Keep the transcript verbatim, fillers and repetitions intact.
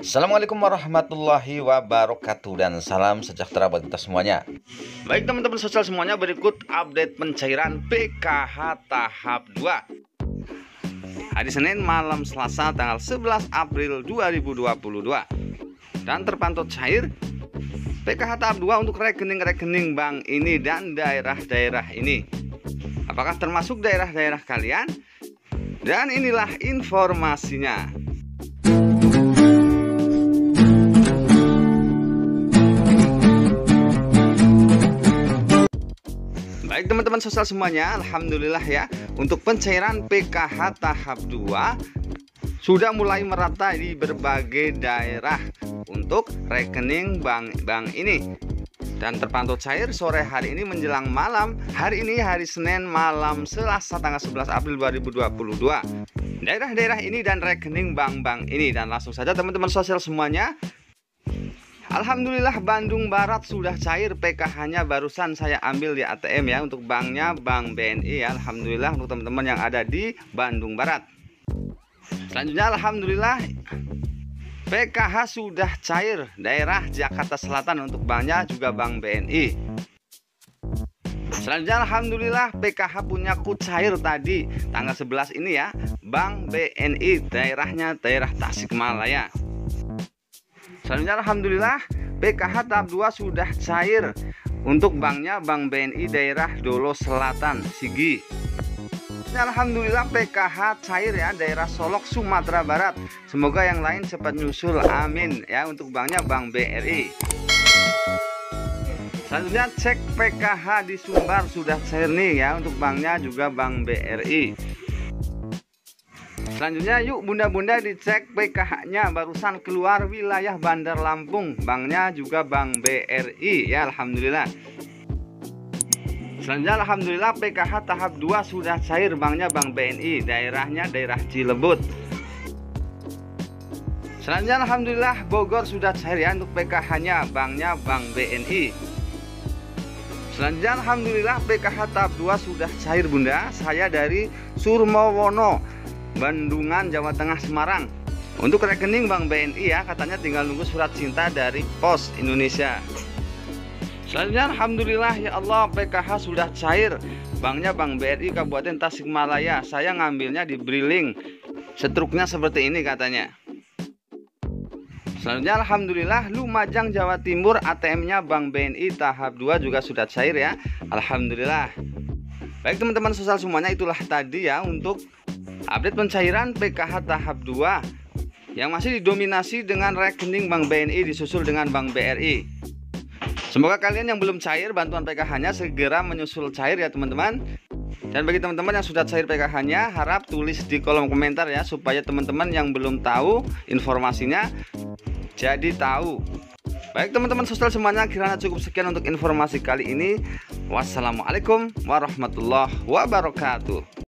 Assalamualaikum warahmatullahi wabarakatuh dan salam sejahtera buat kita semuanya. Baik teman-teman sosial semuanya, berikut update pencairan P K H tahap dua hari Senin malam Selasa tanggal sebelas April dua ribu dua puluh dua. Dan terpantau cair P K H tahap dua untuk rekening-rekening bank ini dan daerah-daerah ini. Apakah termasuk daerah-daerah kalian? Dan inilah informasinya. Baik teman-teman sosial semuanya, alhamdulillah ya, untuk pencairan P K H tahap dua sudah mulai merata di berbagai daerah untuk rekening bank-bank ini. Dan terpantau cair sore hari ini menjelang malam. Hari ini hari Senin malam Selasa tanggal sebelas April dua ribu dua puluh dua. Daerah-daerah ini dan rekening bank-bank ini. Dan langsung saja teman-teman sosial semuanya, alhamdulillah Bandung Barat sudah cair P K H-nya, barusan saya ambil di A T M ya, untuk banknya Bank B N I ya. Alhamdulillah untuk teman-teman yang ada di Bandung Barat. Selanjutnya alhamdulillah P K H sudah cair daerah Jakarta Selatan untuk banknya juga Bank B N I. Selanjutnya alhamdulillah P K H punya ku cair tadi tanggal sebelas ini ya, Bank B N I daerahnya daerah Tasikmalaya. Selanjutnya alhamdulillah P K H tahap dua sudah cair untuk banknya Bank B N I daerah Dolo Selatan Sigi. Alhamdulillah P K H cair ya daerah Solok Sumatera Barat. Semoga yang lain cepat nyusul, amin ya, untuk banknya Bank B R I. Selanjutnya cek P K H di Sumbar sudah cair nih ya, untuk banknya juga Bank B R I. Selanjutnya yuk bunda-bunda dicek P K H-nya, barusan keluar wilayah Bandar Lampung, banknya juga Bank B R I ya, alhamdulillah. Selanjutnya alhamdulillah P K H tahap dua sudah cair, banknya Bank B N I, daerahnya daerah Cilebut. Selanjutnya alhamdulillah Bogor sudah cair ya untuk P K H-nya, banknya Bank B N I. Selanjutnya alhamdulillah P K H tahap dua sudah cair bunda, saya dari Surmowono, Bandungan, Jawa Tengah, Semarang. Untuk rekening Bank B N I ya, katanya tinggal nunggu surat cinta dari Pos Indonesia. Selanjutnya alhamdulillah ya Allah P K H sudah cair, banknya Bank B R I Kabupaten Tasikmalaya. Saya ngambilnya di Briling, struknya seperti ini katanya. Selanjutnya alhamdulillah Lumajang Jawa Timur A T M-nya Bank B N I tahap dua juga sudah cair ya, alhamdulillah. Baik teman-teman sosial semuanya, itulah tadi ya untuk update pencairan P K H tahap dua yang masih didominasi dengan rekening Bank B N I disusul dengan Bank B R I. Semoga kalian yang belum cair bantuan P K H-nya segera menyusul cair ya teman-teman. Dan bagi teman-teman yang sudah cair P K H-nya, harap tulis di kolom komentar ya, supaya teman-teman yang belum tahu informasinya jadi tahu. Baik teman-teman sosial semuanya, kiranya cukup sekian untuk informasi kali ini. Wassalamualaikum warahmatullahi wabarakatuh.